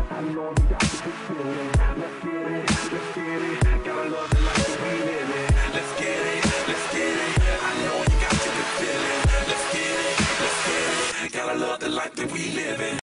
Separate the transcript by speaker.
Speaker 1: I know you got to keep feeling. Let's get it, gotta love it like